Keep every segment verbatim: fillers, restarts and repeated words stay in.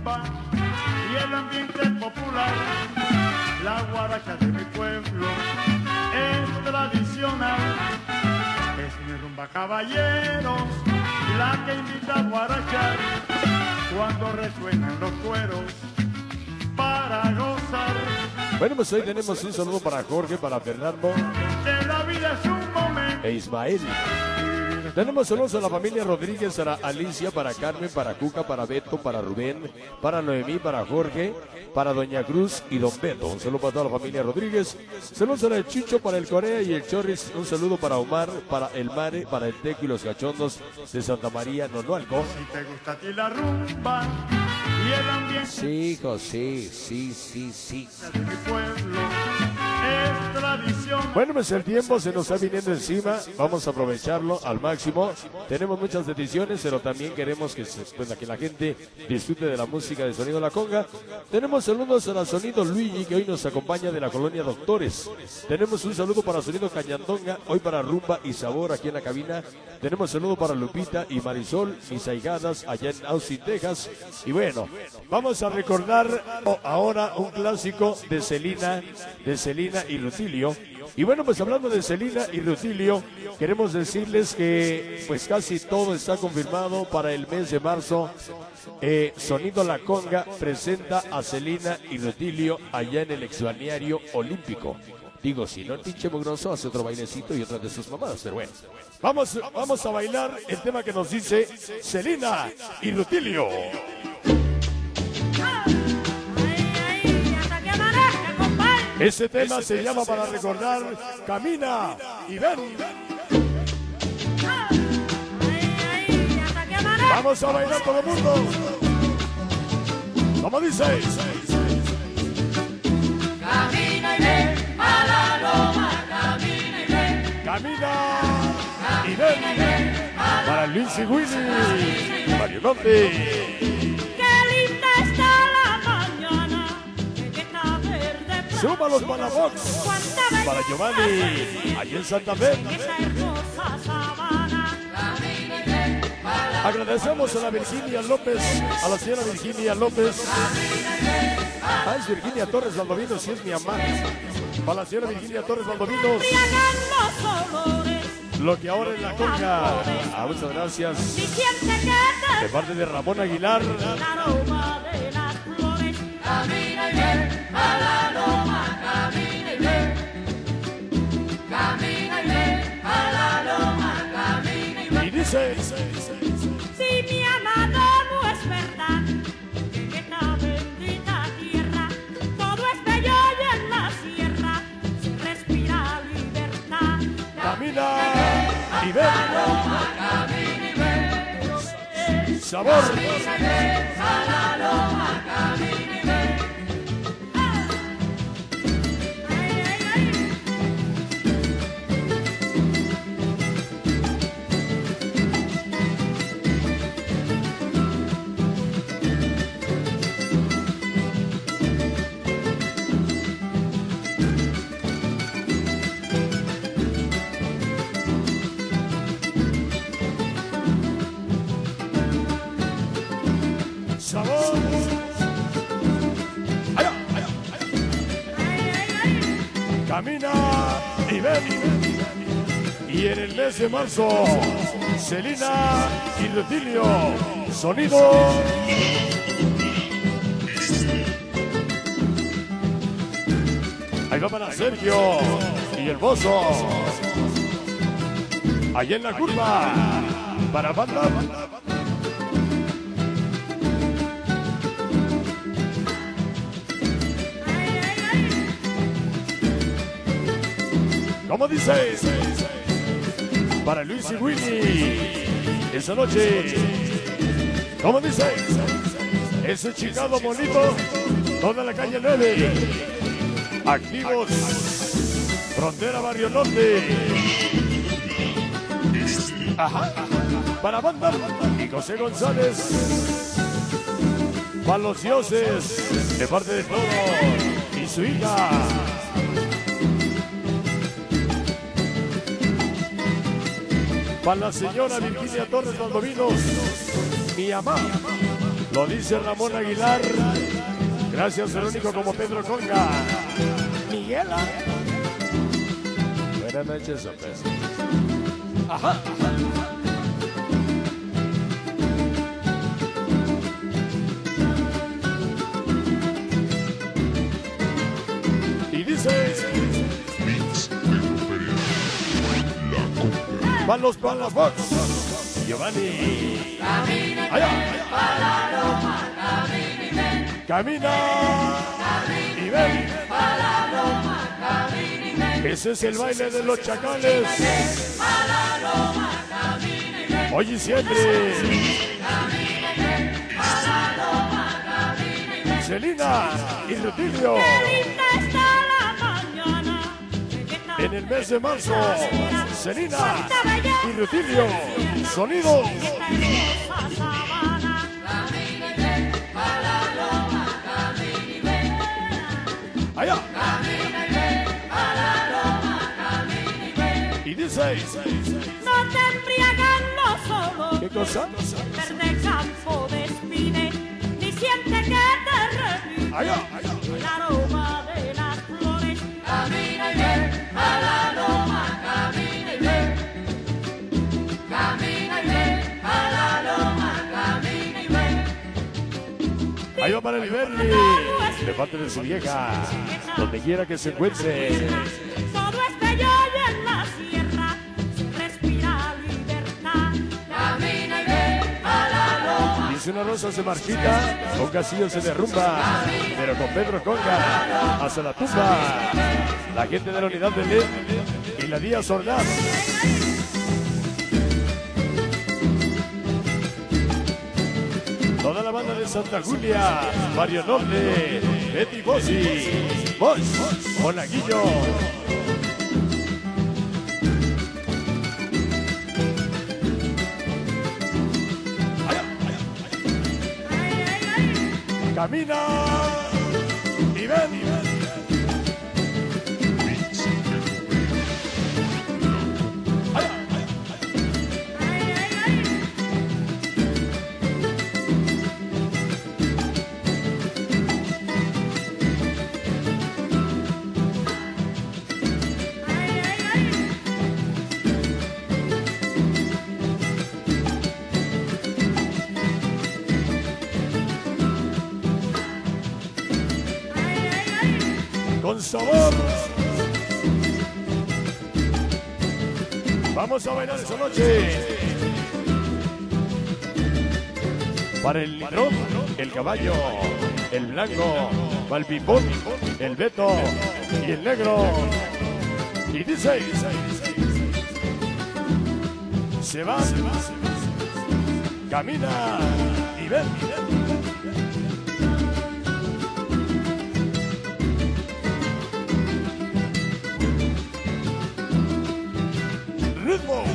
Y el ambiente popular, la guaracha de mi pueblo es tradicional. Es mi rumba, caballeros, la que invita a guarachar cuando resuenan los cueros para gozar. Bueno, pues hoy tenemos un saludo para Jorge, para Fernando Que la vida es un momento. e Ismael. Tenemos saludos a la familia Rodríguez, para Alicia, para Carmen, para Cuca, para Beto, para Rubén, para Noemí, para Jorge, para Doña Cruz y Don Beto. Un saludo para toda la familia Rodríguez. Saludos a la de Chucho, para el Corea y el Chorris. Un saludo para Omar, para el Mare, para el Teco y los Cachondos de Santa María, Nonualco. Si te gusta a ti la rumba y el ambiente Sí, hijo, sí, sí, sí, sí. de mi pueblo es tradición. Bueno, pues el tiempo se nos está viniendo encima, vamos a aprovecharlo al máximo. Tenemos muchas ediciones, pero también queremos que, se, pues, que la gente disfrute de la música de Sonido La Conga. Tenemos saludos a la Sonido Luigi, que hoy nos acompaña de la colonia Doctores. Tenemos un saludo para Sonido Cañandonga, hoy para Rumba y Sabor aquí en la cabina. Tenemos saludo para Lupita y Marisol, mis ahijadas allá en Austin, Texas. Y bueno, vamos a recordar ahora un clásico de Celina, de Celina y Rutilio. Y bueno, pues hablando de Celina y Rutilio, queremos decirles que pues casi todo está confirmado para el mes de marzo. Eh, Sonido La Conga presenta a Celina y Rutilio allá en el Exbalneario Olímpico. Digo, si no, el pinche mugroso hace otro bailecito y otra de sus mamadas, pero bueno. Vamos, vamos a bailar el tema que nos dice Celina y Rutilio. Ese tema se llama para recordar Camina y ven. Vamos a bailar todo el mundo. ¿Cómo dice? Camina y ven a la loma, camina y ven. Camina y ven. Para Luis y Willy. Mario López. Suba los Palafox para Giovanni, allí en Santa Fe. Agradecemos a la Virginia López, a la señora Virginia López. Ah, es Virginia Torres Valdovino, si es mi mamá. Para la señora Virginia Torres Valdovino. Lo que ahora es La Conga. Ah, muchas gracias. De parte de Ramón Aguilar. Camina y ven a la loma, camina y ven. Camina y ven a la loma, camina y ven. Y dice, si mi amado no es verdad, en esta bendita tierra todo es bello y en la sierra se respira libertad. camina y ven. Camina y ven. Sabor. Camina y ven a la loma, camina y ven. Sabor. Allá, allá, allá. Camina y ven. Y en el mes de marzo, Celina y Rutilio. Sonido. Ahí va para Sergio y el Bozo. Allá en la curva. Para Banda. ¿Cómo dice? Para Luis y Willy. Esa noche. ¿Cómo dice? Ese chingado bonito. Toda la calle nueve. Activos. Frontera Barrio Norte. Ajá. Para Banda y José González. Para los dioses. De parte de todo. Y su hija. Para la señora Virginia Torres Valdovinos, mi mamá, Lo dice Ramón Aguilar. Gracias, Verónico, como Pedro Conga. Miguela. Buenas noches, López. Ajá, ajá. Y dice... Van los Palafox. Giovanni. Camina, Allá. para la loma, camina y ven. Camina y ven. Para la loma, camina y ven. Ese es el baile de los chacales. Para la loma, camina y ven. Hoy y siempre. Camina y ven. Para la loma, camina y ven. Celina y Rutilio. Qué linda está la mañana. En el mes de marzo. Celina y Rutilio. Sonido. Esta hermosa sabana. Camina y ven. Para la loma, camina y ven. Allá. Camina y ven. Para la loma, camina y ven. Y dice. No te embriagan los olores. ¿Qué cosa? Verde campo despide, ni siente que te revive Allá, allá. el aroma de las flores. Camina y ven. Para la loma, camina y ven. Camina y ven. Para la loma, camina y ven. Ahí va para el Bernie. De parte de su vieja. Donde quiera que se encuentre. Todo es bello y en la sierra se respira libertad. Camina y ven. Para la loma. Dice una rosa se marchita, un castillo se derrumba, pero con Pedro Conga hasta la tumba. La gente de la unidad de L E D y la Díaz Ordaz. Toda la banda de Santa Julia, Mario Norte, Betty Bossi, Bosch, Monaguillo. Allá, allá, allá. Camina y ven, y ven. Allá, allá, allá. Con sabor. Vamos a bailar esa noche. Para el litrón, el caballo, el blanco, para el pipón, el beto y el negro. Y dice, se va, camina y ven. Ritmo.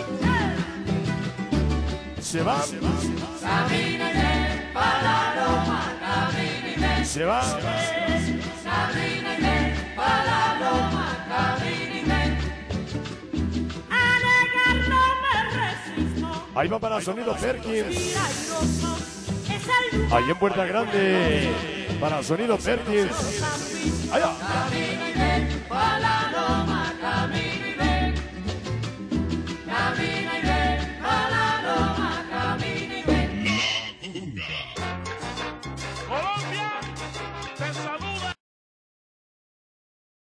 Se va. Camina y ven. Para la loma, camina y ven. Se va. Camina y ven. Para la loma, camina y ven. A negar no me resisto. Ahí va para Sonido Perkins. Mira airoso, es el Ahí en Puerta Grande. Para Sonido Perkins. San Luis. Allá. Camina